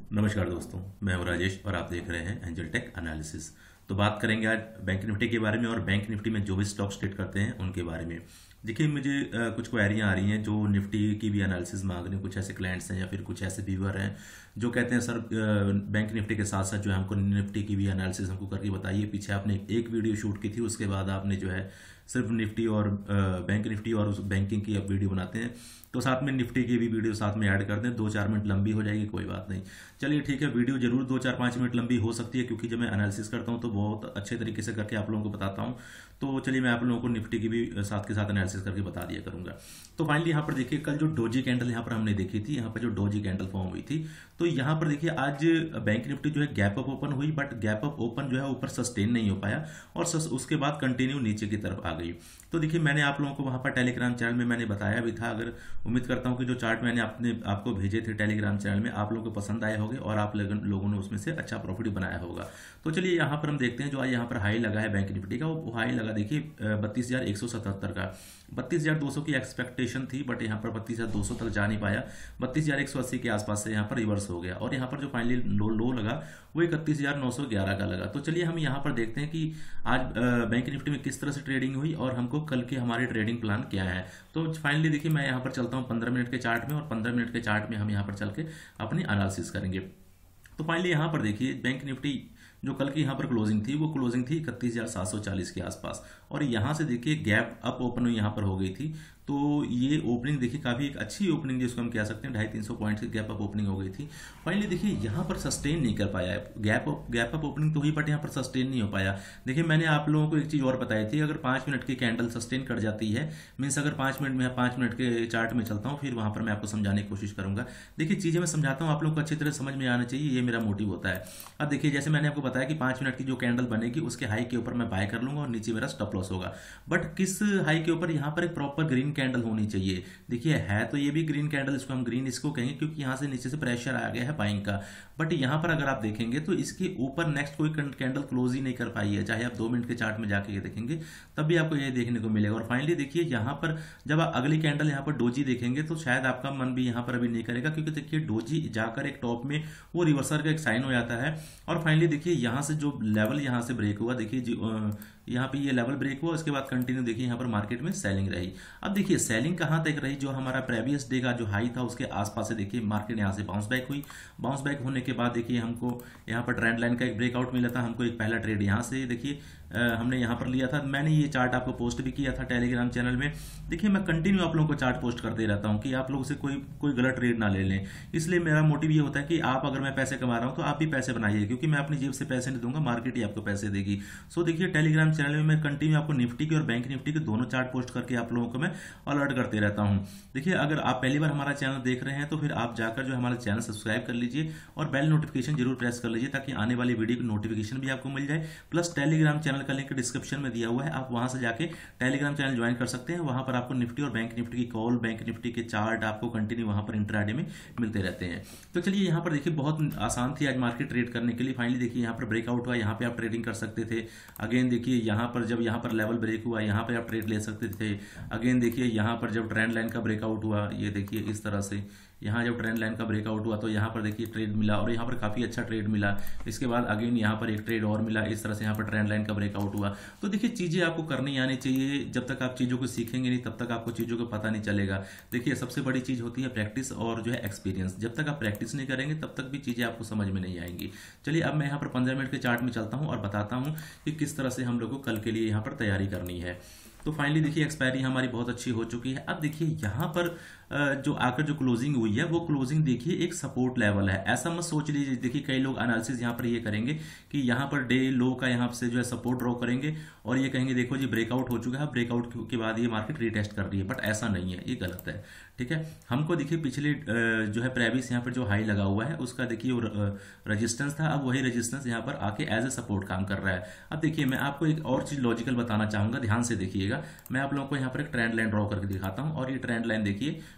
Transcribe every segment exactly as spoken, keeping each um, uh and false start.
नमस्कार दोस्तों, मैं हूं राजेश और आप देख रहे हैं एंजल टेक एनालिसिस। तो बात करेंगे आज बैंक निफ्टी के बारे में और बैंक निफ्टी में जो भी स्टॉक्स ट्रेड करते हैं उनके बारे में। देखिए, मुझे अ, कुछ क्वेरियां आ रही हैं जो निफ्टी की भी एनालिसिस मांग रहे हैं। कुछ ऐसे क्लाइंट्स हैं या फिर कुछ ऐसे व्यूअर हैं जो कहते हैं सर, अ, बैंक निफ्टी के साथ साथ जो है हमको निफ्टी की भी एनालिसिस हमको करके बताइए। पीछे आपने एक वीडियो शूट की थी, उसके बाद आपने जो है सिर्फ निफ्टी और अ, बैंक निफ्टी और उस बैंकिंग की आप वीडियो बनाते हैं, तो साथ में निफ्टी की भी वीडियो साथ में ऐड कर दें। दो चार मिनट लंबी हो जाएगी, कोई बात नहीं। चलिए ठीक है, वीडियो जरूर दो चार पाँच मिनट लंबी हो सकती है, क्योंकि जब मैं एनालिसिस करता हूं तो बहुत अच्छे तरीके से करके आप लोगों को बताता हूं। तो चलिए मैं आप लोगों को निफ्टी की भी साथ के साथ एनालिसिस करके बता दिया करूंगा। तो फाइनली यहाँ पर देखिए, कल जो डोजी कैंडल यहाँ पर हमने देखी थी, यहाँ पर जो डोजी कैंडल फॉर्म हुई थी, तो यहाँ पर देखिए आज बैंक निफ्टी जो है गैप अप ओपन हुई, बट गैप अप ओपन जो है ऊपर सस्टेन नहीं हो पाया और सस, उसके बाद कंटिन्यू नीचे की तरफ आ गई। तो देखिए, मैंने आप लोगों को वहां पर टेलीग्राम चैनल में मैंने बताया भी था। अगर उम्मीद करता हूं कि जो चार्ट मैंने अपने आपको भेजे थे टेलीग्राम चैनल में, आप लोगों को पसंद आए होंगे और आप लोगों ने उसमें से अच्छा प्रॉफिट बनाया होगा। तो चलिए यहाँ पर हम देखते हैं, जो आज यहाँ पर हाई लगा है बैंक निफ्टी का, वो हाई लगा देखिए बत्तीस हजार एक सौ सतहत्तर का। बत्तीस हजार दो सौ की एक्सपेक्टेशन थी, बट यहाँ पर बत्तीस हजार दो सौ तक जा नहीं पाया। बत्तीस हजार एक सौ अस्सी के आसपास से यहाँ पर रिवर्स हो गया और यहाँ पर जो फाइनली लो लो लगा वो इकतीस हजार नौ सौ ग्यारह का लगा। तो चलिए हम यहाँ पर देखते हैं कि आज बैंक निफ्टी में किस तरह से ट्रेडिंग हुई और हमको कल के हमारे ट्रेडिंग प्लान क्या है। तो फाइनली देखिए, मैं यहाँ पर चलता हूँ पंद्रह मिनट के चार्ट में और पंद्रह मिनट के चार्ट में हम यहाँ पर चल के अपनी एनालिसिस करेंगे। तो फाइनली यहाँ पर देखिए, बैंक निफ्टी जो कल की यहाँ पर क्लोजिंग थी वो क्लोजिंग थी इकतीस हजार सात सौ चालीस के आसपास और यहाँ से देखिए गैप अप ओपन यहाँ पर हो गई थी। तो ये ओपनिंग देखिए काफी एक अच्छी ओपनिंग जिसको हम कह सकते हैं, ढाई तीन सौ पॉइंट की गैप अप ओपनिंग हो गई थी। फाइनली देखिए यहाँ पर सस्टेन नहीं कर पाया है, gap up gap up opening तो हुई बट यहाँ पर सस्टेन नहीं हो पाया। देखिए, मैंने आप लोगों को एक चीज और बताई थी, अगर पांच मिनट की कैंडल सस्टेन कर जाती है, मीन्स अगर पांच मिनट में पांच मिनट के चार्ट में चलता हूँ, फिर वहां पर मैं आपको समझाने की कोशिश करूंगा। देखिए, चीजें मैं समझाता हूँ, आप लोगों को अच्छी तरह समझ में आना चाहिए, ये मेरा मोटिव होता है। अब देखिए, जैसे मैंने आपको बताया कि पांच मिनट की जो कैंडल बनेगी उसके हाई के ऊपर मैं बाय कर लूंगा और नीचे मेरा स्टॉप लॉस होगा। बट किस हाई के ऊपर, यहाँ पर एक प्रॉपर ग्रीन कैंडल होनी चाहिए। देखिए, है तो ये भी ग्रीन कैंडल, इसको हम ग्रीन इसको कहेंगे क्योंकि यहाँ से नीचे से प्रेशर आ गया है बाइंग का। बट यहाँ पर अगर आप देखेंगे तो इसके ऊपर नेक्स्ट कोई कैंडल क्लोज ही नहीं कर पाई है, चाहे आप दो मिनट के चार्ट में जाके देखेंगे तब भी आपको ये देखने को मिलेगा। और फाइनली देखिए, यहाँ पर जब आप अगली कैंडल यहाँ पर डोजी देखेंगे तो शायद आपका मन भी यहाँ पर अभी नहीं करेगा, क्योंकि देखिए डोजी जाकर एक टॉप में वो रिवर्सल का एक साइन हो जाता है। और फाइनली देखिए, यहाँ से जो लेवल यहाँ से ब्रेक हुआ, देखिए यहाँ पे ये लेवल ब्रेक हुआ, उसके बाद कंटिन्यू देखिए यहाँ पर मार्केट में सेलिंग रही। अब देखिए सेलिंग कहाँ तक रही, जो हमारा प्रीवियस डे का जो हाई था उसके आसपास से देखिए मार्केट यहाँ से बाउंस बैक हुई। बाउंस बैक होने के बाद देखिए हमको यहाँ पर ट्रेंड लाइन का एक ब्रेकआउट मिला था। हमको एक पहला ट्रेड यहाँ से देखिए हमने यहाँ पर लिया था। मैंने ये चार्ट आपको पोस्ट भी किया था टेलीग्राम चैनल में। देखिए, मैं कंटिन्यू आप लोगों को चार्ट पोस्ट करते रहता हूँ कि आप लोगों से कोई कोई गलत ट्रेड ना ले लें। इसलिए मेरा मोटिव ये होता है कि आप, अगर मैं पैसे कमा रहा हूँ तो आप भी पैसे बनाइए, क्योंकि मैं अपनी जेब से पैसे नहीं दूंगा, मार्केट ही आपको पैसे देगी। सो देखिए, टेलीग्राम चैनल में मैं कंटिन्यू आपको निफ्टी के और बैंक निफ्टी के दोनों चार्ट पोस्ट करके आप लोगों को मैं अलर्ट करते रहता हूँ। देखिए, अगर आप पहली बार हमारा चैनल देख रहे हैं तो फिर आप जाकर जो हमारा चैनल सब्सक्राइब कर लीजिए और बेल नोटिफिकेशन जरूर प्रेस कर लीजिए, ताकि आने वाली वीडियो की नोटिफिकेशन भी आपको मिल जाए। प्लस टेलीग्राम चैनल का लिंक डिस्क्रिप्शन में दिया हुआ है, आप वहां से जाके टेलीग्राम चैनल ज्वाइन कर सकते हैं। वहां पर आपको निफ्टी और बैंक निफ्टी की कॉल, बैंक निफ्टी के चार्ट आपको कंटिन्यू वहां पर इंट्राडे में मिलते रहते हैं। तो चलिए, यहाँ पर देखिए बहुत आसान थी आज मार्केट ट्रेड करने के लिए। फाइनली देखिए, यहाँ पर ब्रेकआउट हुआ, यहाँ पे आप ट्रेडिंग कर सकते थे। अगेन देखिए, यहाँ पर जब यहाँ पर लेवल ब्रेक हुआ, यहाँ पे आप ट्रेड ले सकते थे। अगेन देखिए, यहाँ पर जब ट्रेंड लाइन का ब्रेकआउट हुआ, ये देखिए इस तरह से यहाँ जब ट्रेंड लाइन का ब्रेकआउट हुआ तो यहाँ पर देखिए ट्रेड मिला और यहाँ पर काफी अच्छा ट्रेड मिला। इसके बाद अगेन यहाँ पर एक ट्रेड और मिला, इस तरह से यहाँ पर ट्रेंड लाइन का ब्रेकआउट हुआ। तो देखिए, चीजें आपको करनी आनी चाहिए। जब तक आप चीजों को सीखेंगे नहीं तब तक आपको चीजों को पता नहीं चलेगा। देखिए, सबसे बड़ी चीज होती है प्रैक्टिस और जो है एक्सपीरियंस। जब तक आप प्रैक्टिस नहीं करेंगे तब तक भी चीजें आपको समझ में नहीं आएंगी। चलिए, अब मैं यहाँ पर पंद्रह मिनट के चार्ट में चलता हूँ और बताता हूँ कि किस तरह से हम लोग को कल के लिए यहाँ पर तैयारी करनी है। तो फाइनली देखिए, एक्सपायरी हमारी बहुत अच्छी हो चुकी है। अब देखिए, यहाँ पर जो आकर जो क्लोजिंग हुई है वो क्लोजिंग देखिए एक सपोर्ट लेवल है। ऐसा मत सोच लीजिए, देखिए कई लोग एनालिसिस यहाँ पर ये करेंगे कि यहाँ पर डे लो का यहाँ से जो है सपोर्ट ड्रॉ करेंगे और ये कहेंगे देखो जी ब्रेकआउट हो चुका है, ब्रेकआउट के बाद ये मार्केट रीटेस्ट कर रही है। बट ऐसा नहीं है, ये गलत है। ठीक है, हमको देखिए पिछले जो है प्रेवियस यहाँ पर जो हाई लगा हुआ है उसका देखिए रेजिस्टेंस था, अब वही रेजिस्टेंस यहाँ पर आके एज ए सपोर्ट काम कर रहा है। अब देखिए, मैं आपको एक और चीज लॉजिकल बताना चाहूंगा, ध्यान से देखिएगा। मैं आप लोगों को यहाँ पर एक ट्रेंड लाइन ड्रॉ करके दिखाता हूँ और ये ट्रेंड लाइन देखिए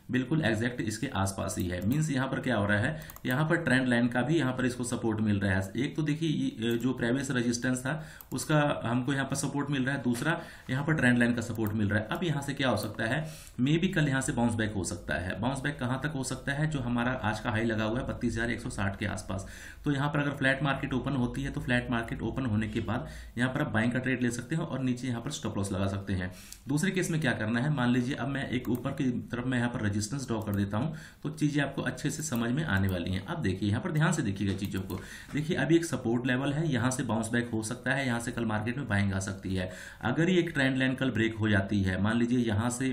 बिल्कुल एग्जैक्ट इसके आसपास ही है। मींस यहाँ पर क्या हो रहा है, यहाँ पर ट्रेंड लाइन का भी यहाँ पर इसको सपोर्ट मिल रहा है। एक तो देखिए जो प्रीवियस रेजिस्टेंस था उसका हमको यहाँ पर सपोर्ट मिल रहा है, दूसरा यहाँ पर ट्रेंड लाइन का सपोर्ट मिल रहा है। अब यहाँ से क्या हो सकता है, मे बी कल यहाँ से बाउंस बैक हो सकता है। बाउंस बैक कहाँ तक हो सकता है, जो हमारा आज का हाई लगा हुआ है बत्तीस हजार एक सौ साठ के आसपास। तो यहाँ पर अगर फ्लैट मार्केट ओपन होती है तो फ्लैट मार्केट ओपन होने के बाद यहाँ पर आप बाइंग का ट्रेड ले सकते हैं और नीचे यहाँ पर स्टॉप लॉस लगा सकते हैं। दूसरे केस में क्या करना है, मान लीजिए अब मैं एक ऊपर की तरफ मैं यहाँ पर रेजिस्टेंस ड्रॉ कर देता हूँ तो चीजें आपको अच्छे से समझ में आने वाली हैं। अब देखिए यहाँ पर ध्यान से देखिएगा चीजों को। देखिए अभी एक सपोर्ट लेवल है, यहाँ से बाउंस बैक हो सकता है, यहाँ से कल मार्केट में बाइंग आ सकती है। अगर ये एक ट्रेंड लाइन कल ब्रेक हो जाती है, मान लीजिए यहाँ से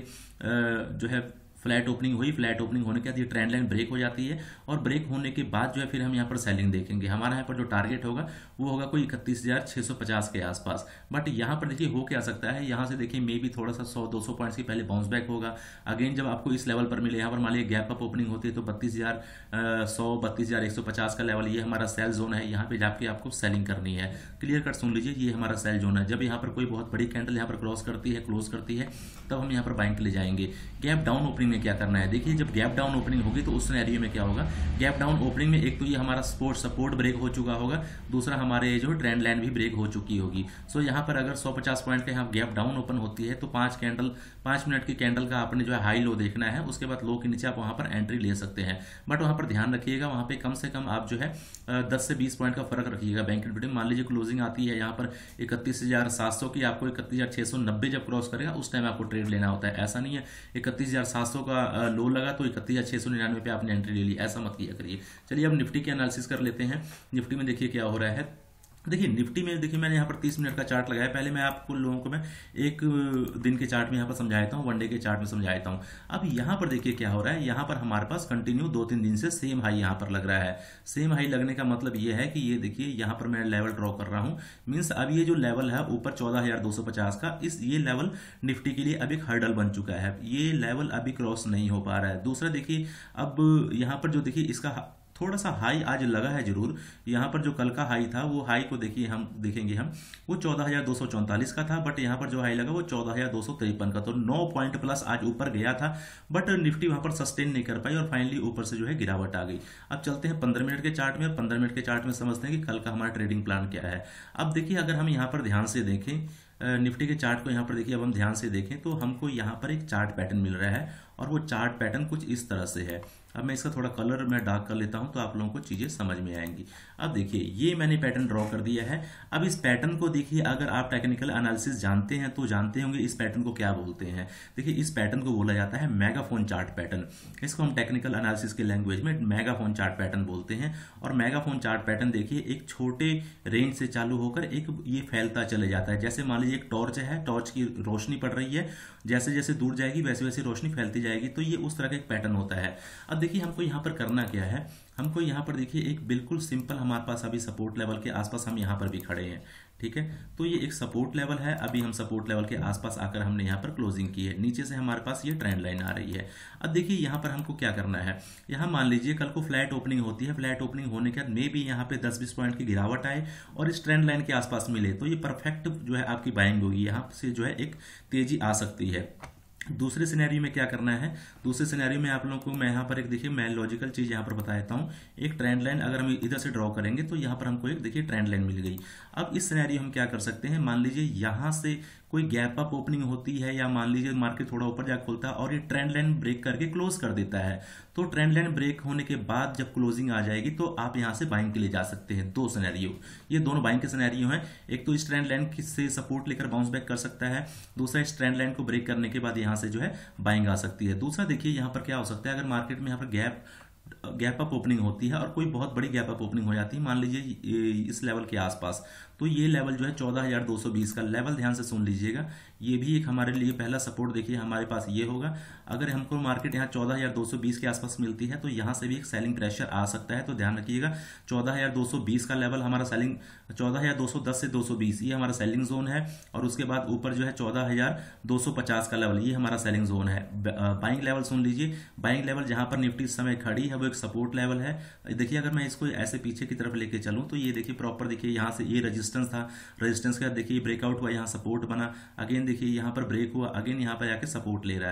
जो है फ्लैट ओपनिंग हुई, फ्लैट ओपनिंग होने के बाद ये ट्रेंड लाइन ब्रेक हो जाती है और ब्रेक होने के बाद जो है फिर हम यहाँ पर सेलिंग देखेंगे। हमारा यहाँ पर जो टारगेट होगा वो होगा कोई इकतीस हजार छह सौ पचास के आसपास। बट यहाँ पर देखिए हो क्या सकता है, यहाँ से देखिए मे भी थोड़ा सा सौ दो सौ पॉइंट्स की पहले बाउंस बैक होगा। अगेन जब आपको इस लेवल पर मिले, यहाँ पर मान लीजिए गैप अप ओपनिंग होती है तो बत्तीस हजार सौ बत्तीस हजार एक सौ पचास का लेवल ये हमारा सेल जोन है। यहाँ पे जाके आपको सेलिंग करनी है। क्लियर कट सुन लीजिए, ये हमारा सेल जोन है। जब यहाँ पर कोई बहुत बड़ी कैंडल यहाँ पर क्रॉस करती है, क्लोज करती है, तब हम यहाँ पर बाइंग के लिए जाएंगे। गैप डाउन ओपनिंग में क्या करना है, देखिए जब गैप डाउन ओपनिंग होगी तो उस सिनेरियो में क्या होगा, गैप डाउन ओपनिंग में एक तो ये हमारा सपोर्ट सपोर्ट ब्रेक हो चुका होगा, दूसरा हमारे जो ट्रेंड लाइन भी ब्रेक हो चुकी होगी। सो यहाँ पर अगर सौ पचास पॉइंट का यहाँ गैप डाउन ओपन होती है तो पांच कैंडल पांच मिनट की कैंडल का आपने जो है हाई लो देखना है, उसके बाद लो के नीचे आप वहां पर एंट्री ले सकते हैं। बट वहां पर ध्यान रखिएगा, वहां पे कम से कम आप जो है दस से बीस पॉइंट का फर्क रखिएगा बैंक निफ्टी में। मान लीजिए क्लोजिंग आती है यहाँ पर इकतीस हजार सात सौ की, आपको इकतीस हजार छह सौ नब्बे जब क्रॉस करेगा उस टाइम आपको ट्रेड लेना होता है। ऐसा नहीं है इकतीस हजार सात सौ का लो लगा तो इकतीस हजार छह सौ निन्यानवे पे आपने एंट्री ले ली, ऐसा मत किया करिए। चलिए अब निफ्टी के एनालिसिस कर लेते हैं। निफ्टी में देखिए क्या हो रहा है। देखिए निफ्टी में देखिए मैंने यहाँ पर तीस मिनट का चार्ट लगाया। पहले मैं आपको लोगों को मैं एक दिन के चार्ट में यहाँ पर समझाता हूँ, वनडे के चार्ट में समझाता हूँ। अब यहाँ पर देखिए क्या हो रहा है, यहाँ पर हमारे पास कंटिन्यू दो तीन दिन से सेम हाई यहाँ पर लग रहा है। सेम हाई लगने का मतलब ये है कि ये देखिए यहाँ पर मैं लेवल ड्रॉ कर रहा हूँ। मीन्स अब ये जो लेवल है ऊपर चौदह हजार दो सौ पचास का, इस ये लेवल निफ्टी के लिए अब एक हर्डल बन चुका है। ये लेवल अभी क्रॉस नहीं हो पा रहा है। दूसरा देखिए अब यहाँ पर जो देखिए इसका थोड़ा सा हाई आज लगा है जरूर। यहाँ पर जो कल का हाई था वो हाई को देखिए हम देखेंगे हम वो चौदह हजार दो सौ चौंतालीस का था, बट यहाँ पर जो हाई लगा वो चौदह हजार दो सौ तिरपन का। तो नौ पॉइंट प्लस आज ऊपर गया था, बट निफ्टी वहां पर सस्टेन नहीं कर पाई और फाइनली ऊपर से जो है गिरावट आ गई। अब चलते हैं पंद्रह मिनट के चार्ट में। पंद्रह मिनट के चार्ट में समझते हैं कि कल का हमारा ट्रेडिंग प्लान क्या है। अब देखिए अगर हम यहाँ पर ध्यान से देखें निफ्टी के चार्ट को, यहाँ पर देखिए अब हम ध्यान से देखें तो हमको यहाँ पर एक चार्ट पैटर्न मिल रहा है और वो चार्ट पैटर्न कुछ इस तरह से है। अब मैं इसका थोड़ा कलर मैं डार्क कर लेता हूं तो आप लोगों को चीजें समझ में आएंगी। अब देखिए ये मैंने पैटर्न ड्रॉ कर दिया है। अब इस पैटर्न को देखिए, अगर आप टेक्निकल एनालिसिस जानते हैं तो जानते होंगे इस पैटर्न को क्या बोलते हैं। देखिए इस पैटर्न को बोला जाता है मेगाफोन चार्ट पैटर्न। इसको हम टेक्निकल एनालिसिस के लैंग्वेज में मेगाफोन चार्ट पैटर्न बोलते हैं। और मेगाफोन चार्ट पैटर्न देखिए एक छोटे रेंज से चालू होकर एक ये फैलता चले जाता है। जैसे मान लीजिए एक टॉर्च है, टॉर्च की रोशनी पड़ रही है, जैसे जैसे दूर जाएगी वैसे वैसे रोशनी फैलती जाएगी। तो ये उस तरह का एक पैटर्न होता है। अब देखिए हमको यहाँ पर करना क्या है, हमको यहाँ पर देखिए एक बिल्कुल सिंपल हमारे पास अभी सपोर्ट लेवल के आसपास हम यहाँ पर भी खड़े हैं। ठीक है, तो ये एक सपोर्ट लेवल है। अभी हम सपोर्ट लेवल के आसपास आकर हमने यहाँ पर क्लोजिंग की है। नीचे से हमारे पास ये ट्रेंड लाइन आ रही है। अब देखिए यहाँ पर हमको क्या करना है, यहाँ मान लीजिए कल को फ्लैट ओपनिंग होती है। फ्लैट ओपनिंग होने के बाद मे भी यहाँ पे दस बीस पॉइंट की गिरावट आए और इस ट्रेंड लाइन के आसपास मिले तो ये परफेक्ट जो है आपकी बाइंग होगी। यहाँ से जो है एक तेजी आ सकती है। दूसरे सिनेरियो में क्या करना है, दूसरे सिनेरियो में आप लोगों को मैं यहाँ पर एक देखिए मैं लॉजिकल चीज यहाँ पर बता देता हूँ। एक ट्रेंड लाइन अगर हम इधर से ड्रॉ करेंगे तो यहाँ पर हमको एक देखिए ट्रेंड लाइन मिल गई। अब इस सिनेरियो हम क्या कर सकते हैं, मान लीजिए यहाँ से कोई गैप अप ओपनिंग होती है या मान लीजिए मार्केट थोड़ा ऊपर जाकर खुलता है और ये ट्रेंड लाइन ब्रेक करके क्लोज कर देता है। तो ट्रेंड लाइन ब्रेक होने के बाद जब क्लोजिंग आ जाएगी तो आप यहाँ से बाइंग के लिए जा सकते हैं। दो सिनेरियो, ये दोनों बाइंग के सिनेरियो हैं। एक तो इस ट्रेंड लाइन से सपोर्ट लेकर बाउंस बैक कर सकता है, दूसरा इस ट्रेंड लाइन को ब्रेक करने के बाद यहाँ से जो है बाइंग आ सकती है। दूसरा देखिए यहाँ पर क्या हो सकता है, अगर मार्केट में यहाँ पर गैप गैप अप ओपनिंग होती है और कोई बहुत बड़ी गैप अप ओपनिंग हो जाती है, मान लीजिए इस लेवल के आसपास, तो ये लेवल जो है चौदह हजार दो सौ बीस का लेवल, ध्यान से सुन लीजिएगा, ये भी एक हमारे लिए पहला सपोर्ट देखिए हमारे पास ये होगा। अगर हमको मार्केट यहाँ चौदह हजार दो सौ बीस के आसपास मिलती है तो यहाँ से भी एक सेलिंग प्रेशर आ सकता है। तो ध्यान रखिएगा चौदह हजार दो सौ बीस का लेवल हमारा सेलिंग, चौदह हजार दो सौ दस से दो सौ बीस ये हमारा सेलिंग जोन है। और उसके बाद ऊपर जो है चौदह हजार दो सौ पचास का लेवल, ये हमारा सेलिंग जोन है। बाइंग लेवल सुन लीजिए, बाइंग लेवल जहां पर निफ्टी इस समय खड़ी है वो एक सपोर्ट लेवल है। देखिए अगर मैं इसको ऐसे पीछे की तरफ लेके चलूं तो ये देखिए प्रॉपर देखिए यहाँ से ये रेजिस्टेंस था, रेजिस्टेंस के बाद देखिए ब्रेकआउट हुआ, यहाँ सपोर्ट बना, अगेन देखिए यहाँ पर ब्रेक हुआ, अगेन यहाँ पर जाके सपोर्ट ले रहा है।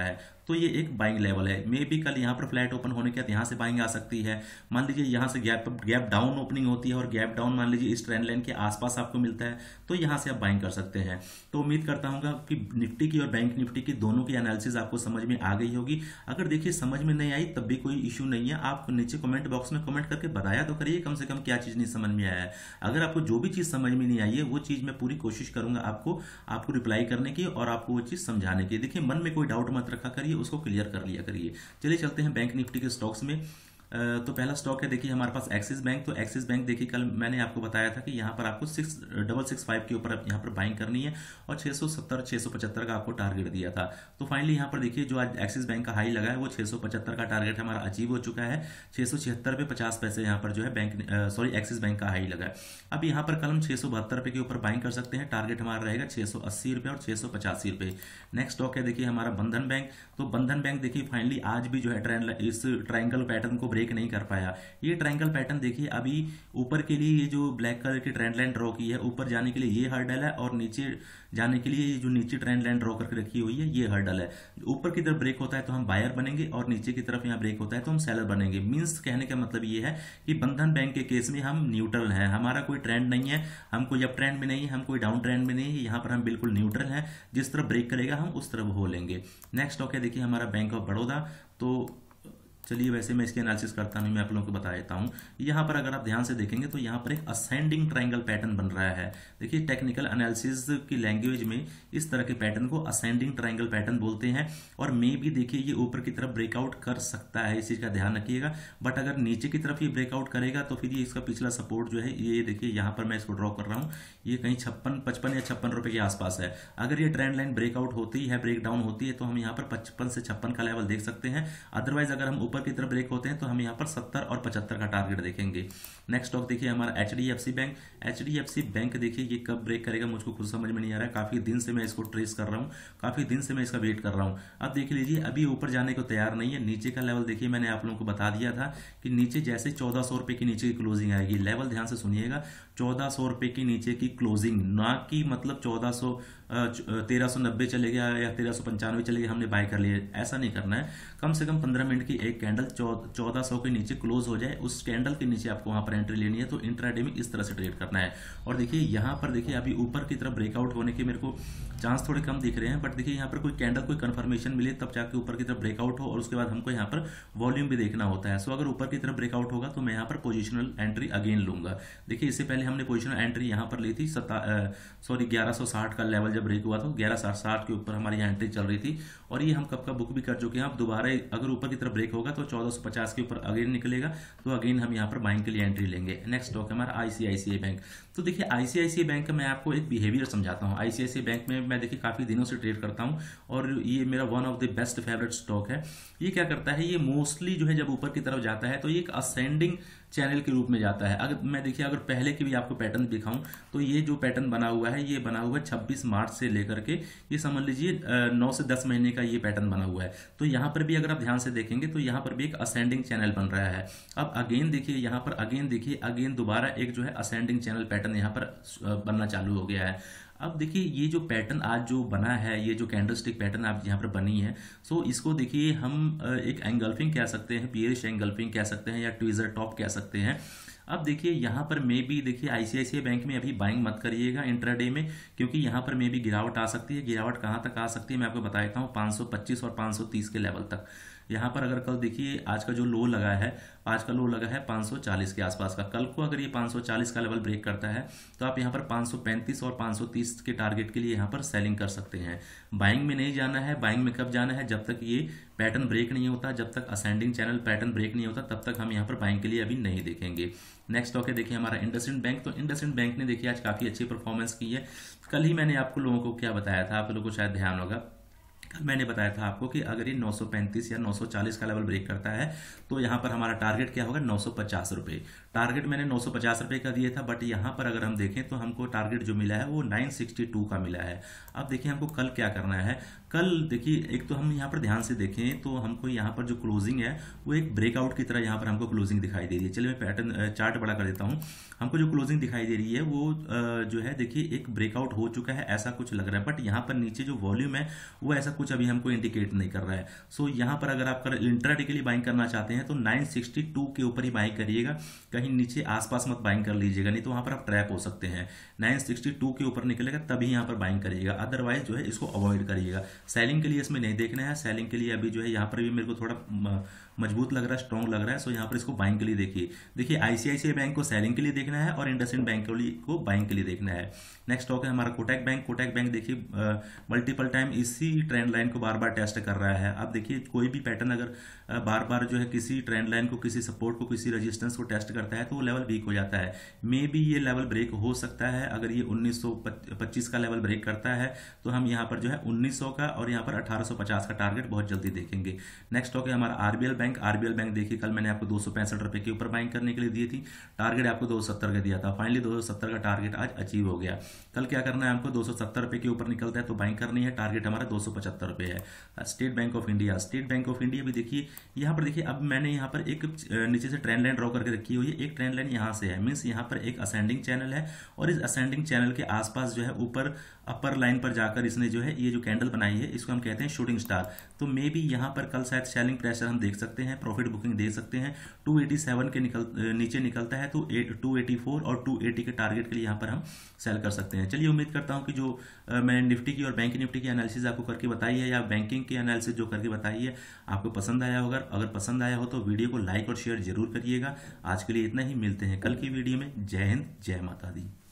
तो ये एक बाइंग लेवल है। मे बी कल यहाँ पर फ्लैट ओपन होने के बाद यहाँ से बाइंग आ सकती है। मान लीजिए यहाँ से गैप गैप डाउन ओपनिंग होती है और गैप डाउन मान लीजिए इस ट्रेंड लाइन के आसपास आपको मिलता है, तो यहाँ से आप बाइंग कर सकते हैं। तो उम्मीद करता हूँ कि निफ्टी की और बैंक निफ्टी की दोनों की एनालिसिस आपको समझ में आ गई होगी। अगर देखिए समझ में नहीं आई तब भी कोई इश्यू नहीं है, आप नीचे कमेंट बॉक्स में कमेंट करके बताया तो करिए कम से कम क्या चीज़ नहीं समझ में आया है। अगर आपको जो भी चीज़ समझ में नहीं आई है वो चीज़ मैं पूरी कोशिश करूंगा आपको आपको रिप्लाई करने की और आपको वो चीज़ समझाने की। देखिए मन में कोई डाउट मत रखा करिए, उसको क्लियर कर लिया करिए। चलिए चलते हैं बैंक निफ्टी के स्टॉक्स में। तो पहला स्टॉक है देखिए हमारे पास एक्सिस बैंक। तो एक्सिस बैंक देखिए कल मैंने आपको बताया था कि यहाँ पर आपको सिक्स डबल सिक्स फाइव के ऊपर यहाँ पर बाइंग करनी है और छः सौ सत्तर छः सौ पचहत्तर का आपको टारगेट दिया था। तो फाइनली यहाँ पर देखिए जो आज एक्सिस बैंक का हाई लगा है वो छः सौ पचहत्तर का टारगेट हमारा अचीव हो चुका है। छः सौ छिहत्तर पे पचास पैसे यहाँ पर जो है बैंक सॉरी एक्सिस बैंक का हाई लगा है। अब यहाँ पर कल हम छः सौ बहत्तर रुपये के ऊपर बाइंग कर सकते हैं। टारगेट हमारा रहेगा छः सौ अस्सी रुपये और छः सौ पचासी रुपये। नेक्स्ट स्टॉक है देखिए हमारा बंधन बैंक। तो बंधन बैंक देखिए फाइनली आज भी जो है ट्रेंड इस ट्रायंगल पैटर्न को ब्रेक नहीं कर पाया। ये ट्रायंगल पैटर्न देखिए अभी ऊपर के लिए ये जो ब्लैक कलर की ट्रेंड लाइन ड्रॉ की है, ऊपर जाने के लिए ये हर्डल है और नीचे जाने के लिए ये जो नीचे ट्रेंड लाइन ड्रॉ करके रखी हुई है ये हर्डल है। ऊपर की तरफ ब्रेक होता है तो हम बायर बनेंगे और नीचे की तरफ यहाँ ब्रेक होता है तो हम सेलर बनेंगे। मींस कहने का मतलब ये है कि बंधन बैंक के केस में हम न्यूट्रल हैं, हमारा कोई ट्रेंड नहीं है, हम कोई अप ट्रेंड में नहीं है, हम कोई डाउन ट्रेंड में नहीं है, यहाँ पर हम बिल्कुल न्यूट्रल हैं। जिस तरफ ब्रेक करेगा हम उस तरफ हो लेंगे। नेक्स्ट स्टॉक है देखिए हमारा बैंक ऑफ बड़ौदा। तो चलिए वैसे मैं इसकी एनालिसिस करता नहीं, मैं आप लोगों को बता देता हूँ। यहाँ पर अगर आप ध्यान से देखेंगे तो यहाँ पर एक असेंडिंग ट्रायंगल पैटर्न बन रहा है। देखिए टेक्निकल एनालिसिस की लैंग्वेज में इस तरह के पैटर्न को असेंडिंग ट्रायंगल पैटर्न बोलते हैं। और मे भी देखिए ये ऊपर की तरफ ब्रेकआउट कर सकता है, इस चीज़ का ध्यान रखिएगा। बट अगर नीचे की तरफ ये ब्रेकआउट करेगा तो फिर ये इसका पिछला सपोर्ट जो है ये देखिए यहाँ पर मैं इसको ड्रॉ कर रहा हूँ, ये कहीं छप्पन पचपन या छप्पन रुपये के आसपास है। अगर ये ट्रेंड लाइन ब्रेकआउट होती है, ब्रेक डाउन होती है तो हम यहाँ पर पचपन से छप्पन का लेवल देख सकते हैं। अदरवाइज अगर हम ऊपर की तरफ ब्रेक होते हैं तो हम यहाँ पर सत्तर और पचहत्तर का टारगेट देखेंगे। नेक्स्ट स्टॉक देखिए हमारा H D F C Bank. H D F C Bank देखिए ये कब ब्रेक करेगा मुझको खुद समझ में नहीं आ रहा है। काफी दिन से मैं इसको ट्रेस कर रहा हूँ, काफी दिन से मैं इसका वेट कर रहा हूँ। अब देख लीजिए अभी ऊपर जाने को तैयार नहीं है। नीचे का लेवल देखिए मैंने आप लोगों को बता दिया था कि नीचे जैसे चौदह सौ रुपए की नीचे की क्लोजिंग आएगी, लेवल ध्यान से सुनिएगा, चौदह सौ रुपए की नीचे की क्लोजिंग, ना कि मतलब चौदह सौ तेरह सौ नब्बे चले गया या तेरह सौ पंचानवे चले गया हमने बाय कर लिया, ऐसा नहीं करना है। कम से कम पंद्रह मिनट की एक कैंडल चौदह सौ के नीचे क्लोज हो जाए, उस कैंडल के नीचे आपको वहां पर एंट्री लेनी है। तो इंट्राडे में इस तरह से ट्रेड करना है। और देखिए यहाँ पर देखिए अभी ऊपर की तरफ ब्रेकआउट होने के मेरे को चांस थोड़े कम दिख रहे हैं। बट देखिए यहाँ पर कोई कैंडल कोई कंफर्मेशन मिले तब जाके ऊपर की तरफ ब्रेकआउट हो और उसके बाद हमको यहाँ पर वॉल्यूम भी देखना होता है। सो अगर ऊपर की तरफ ब्रेकआउट होगा तो मैं यहाँ पर पोजिशनल एंट्री अगेन लूंगा। देखिए इससे पहले हमने पोजिशनल एंट्री यहाँ पर ली थी सॉरी ग्यारह सौ साठ का लेवल जब ब्रेक हुआ तो ग्यारह सौ साठ के ऊपर हमारी यहाँ एंट्री चल रही थी और ये हम कब का बुक भी कर चुके हैं। अब दोबारा अगर ऊपर की तरफ ब्रेक होगा तो चौदह सौ पचास के ऊपर अगेन निकलेगा तो अगेन हम यहाँ पर बाइंग के लिए एंट्री लेंगे। नेक्स्ट स्टॉक है हमारा आईसीआईसीआई बैंक। तो देखिए आईसीआईसीआई बैंक का मैं आपको एक बिहेवियर समझाता हूँ। आईसीआईसीआई बैंक में मैं देखिए काफी दिनों से ट्रेड करता हूँ और ये मेरा one of the best favourite stock है। ये क्या करता है, ये मोस्टली जो है जब ऊपर की तरफ जाता है तो ये एक असेंडिंग चैनल के रूप में जाता है। अगर मैं देखिए अगर पहले की भी आपको पैटर्न दिखाऊं तो ये जो पैटर्न बना हुआ है ये बना हुआ है छब्बीस मार्च से लेकर के ये समझ लीजिए नौ से दस महीने का ये पैटर्न बना हुआ है। तो यहाँ पर भी अगर आप ध्यान से देखेंगे तो यहाँ पर भी एक असेंडिंग चैनल बन रहा है। अब अगेन देखिए यहाँ पर अगेन देखिए अगेन दोबारा एक जो है असेंडिंग चैनल पैटर्न यहाँ पर बनना चालू हो गया है। अब देखिए ये जो पैटर्न आज जो बना है, ये जो कैंडलस्टिक पैटर्न आप यहाँ पर बनी है, सो इसको देखिए हम एक एंगल्फिंग कह सकते हैं, बियरिश एंगल्फिंग कह सकते हैं या ट्वीजर टॉप कह सकते हैं। अब देखिए यहाँ पर मे भी देखिए आईसीआईसीआई बैंक में अभी बाइंग मत करिएगा इंट्राडे में, क्योंकि यहाँ पर मे भी गिरावट आ सकती है। गिरावट कहाँ तक आ सकती है मैं आपको बता देता हूँ, पाँच सौ पच्चीस और पाँच सौ तीस के लेवल तक। यहाँ पर अगर कल देखिए आज का जो लो लगा है, आज का लो लगा है पाँच सौ चालीस के आसपास का, कल को अगर ये पाँच सौ चालीस का लेवल ब्रेक करता है तो आप यहाँ पर पाँच सौ पैंतीस और पाँच सौ तीस के टारगेट के लिए यहाँ पर सेलिंग कर सकते हैं। बाइंग में नहीं जाना है। बाइंग में कब जाना है, जब तक ये पैटर्न ब्रेक नहीं होता, जब तक असेंडिंग चैनल पैटर्न ब्रेक नहीं होता तब तक हम यहाँ पर बाइंग के लिए अभी नहीं देखेंगे। नेक्स्ट स्टॉक है देखिए हमारा इंडसइंड बैंक। तो इंडसइंड बैंक ने देखिए आज काफी अच्छी परफॉर्मेंस की है। कल ही मैंने आपको लोगों को क्या बताया था, आप लोगों को शायद ध्यान होगा, कल मैंने बताया था आपको कि अगर ये नौ सौ पैंतीस या नौ सौ चालीस का लेवल ब्रेक करता है तो यहाँ पर हमारा टारगेट क्या होगा, नौ सौ पचास रुपए। टारगेट मैंने नौ सौ पचास रुपए का दिया था, बट यहाँ पर अगर हम देखें तो हमको टारगेट जो मिला है वो नौ सौ बासठ का मिला है। अब देखिए हमको कल क्या करना है। कल देखिए एक तो हम यहाँ पर ध्यान से देखें तो हमको यहाँ पर जो क्लोजिंग है वो एक ब्रेकआउट की तरह यहाँ पर हमको क्लोजिंग दिखाई दे रही है। चलिए मैं पैटर्न चार्ट बड़ा कर देता हूँ। हमको जो क्लोजिंग दिखाई दे रही है वो जो है देखिए एक ब्रेकआउट हो चुका है ऐसा कुछ लग रहा है, बट यहाँ पर नीचे जो वॉल्यूम है वो ऐसा कुछ अभी हमको इंडिकेट नहीं कर रहा है। सो यहाँ पर अगर आप इंट्राडे के लिए बाइंग करना चाहते हैं तो नाइन सिक्सटी टू के ऊपर ही बाइंग करिएगा, कहीं नीचे आसपास मत बाइंग कर लीजिएगा, नहीं तो वहां पर आप ट्रैप हो सकते हैं। नाइन सिक्सटी टू के ऊपर निकलेगा तभी यहाँ पर बाइंग करिएगा, अदरवाइज जो है इसको अवॉइड करिएगा। सेलिंग के लिए इसमें नहीं देखना है, सेलिंग के लिए अभी जो है यहाँ पर भी मेरे को थोड़ा मजबूत लग रहा है, स्ट्रॉन्ग लग रहा है। सो यहाँ पर इसको बाइंग के लिए देखिए। देखिए आईसीआईसीआई बैंक को सेलिंग के लिए देखना है और इंडसइंड बैंक को बाइंग के लिए देखना है। नेक्स्ट स्टॉक है हमारा कोटक बैंक। कोटक बैंक देखिए मल्टीपल टाइम इसी ट्रेंड लाइन को बार बार टेस्ट कर रहा है। अब देखिए कोई भी पैटर्न अगर बार बार जो है किसी ट्रेंड लाइन को, किसी सपोर्ट को, किसी रेजिस्टेंस को टेस्ट करता है तो वो लेवल वीक हो जाता है। मे बी ये लेवल ब्रेक हो सकता है। अगर ये उन्नीस सौ पच्चीस का लेवल ब्रेक करता है तो हम यहाँ पर जो है उन्नीस सौ का और यहाँ पर अठारह सौ पचास का टारगेट बहुत जल्दी देखेंगे। नेक्स्ट स्टॉक है हमारा आरबीएल बैंक। आरबीएल बैंक देखिए कल मैंने आपको दो सौ पैंसठ रुपए के ऊपर बाइंग करने के लिए दी थी, टारगेट आपको दो सौ सत्तर का दिया था। फाइनली दो सौ सत्तर का टारगेट आज अचीव हो गया। कल क्या करना है हमको, दो सौ सत्तर रुपए के ऊपर निकलता है तो बाइंग करनी है, टारगेट हमारा दो सौ पचहत्तर रुपए है। State Bank of India. State Bank of India भी देखिए यहाँ पर देखिए अब मैंने यहाँ पर एक नीचे से ट्रेंड लाइन ड्रॉ करके रखी हुई है। एक ट्रेंड लाइन यहाँ से है, मीन्स यहाँ पर एक असेंडिंग चैनल है और इस असेंडिंग चैनल के आसपास जो है ऊपर अपर लाइन पर जाकर इसने जो है ये जो कैंडल बनाई है इसको हम कहते हैं शूटिंग स्टार। तो मे बी यहाँ पर कल शायद सेलिंग प्रेशर हम देख सकते हैं, प्रॉफिट बुकिंग देख सकते हैं। टू एटी सेवन के निकल नीचे निकलता है तो टू एटी फोर और टू एटी के टारगेट के लिए यहाँ पर हम सेल कर सकते हैं। चलिए उम्मीद करता हूँ कि जो मैंने निफ्टी की और बैंक निफ्टी की एनालिसिस आपको करके बताई है या बैंकिंग की एनालिसिस जो करके बताई है आपको पसंद आया होगा। अगर पसंद आया हो तो वीडियो को लाइक और शेयर जरूर करिएगा। आज के लिए इतना ही, मिलते हैं कल की वीडियो में। जय हिंद, जय माता दी।